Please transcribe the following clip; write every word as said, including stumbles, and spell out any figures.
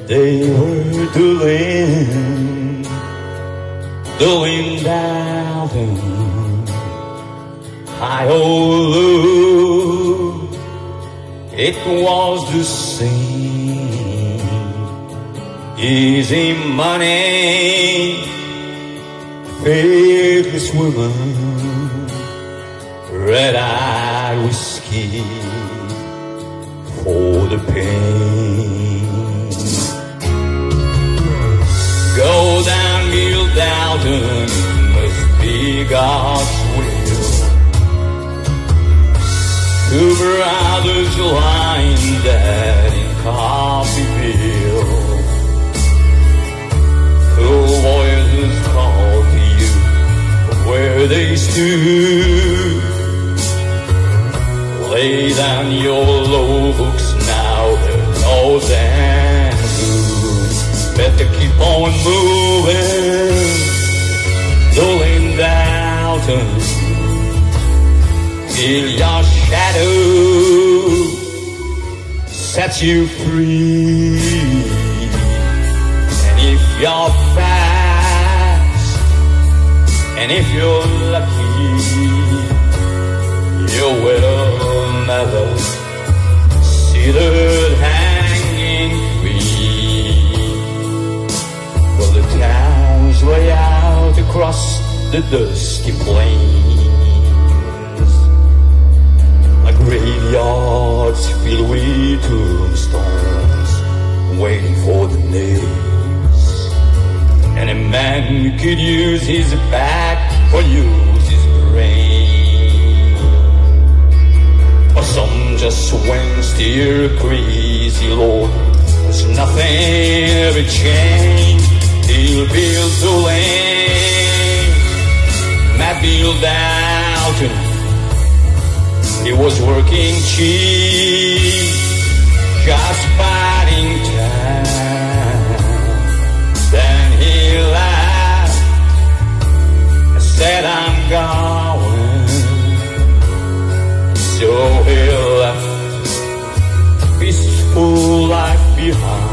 They were doing, doing down high old. It was the same. Easy money, faithless woman, red-eyed whiskey for the pain. Go down, Bill Dalton, must be God's will. Two brothers lying dead in Coffeeville. Two voices called to you from where they stood. Lay down your law books now, there's no damn good. Better keep on moving, Dolan Dalton, till your shadow sets you free. And if you're fast, and if you're lucky, you will never see the hanging tree. Well, the town's way out across the dusty plains, like graveyards filled with tombstones, waiting for the names. And a man could use his back or use his brain, or some just swing steer crazy lord. There's nothing ever changed. He'll build the lane. Matt Bill Dalton, he was working cheap, just biding time. Then he laughed and said, I'm going. So he left peaceful life behind.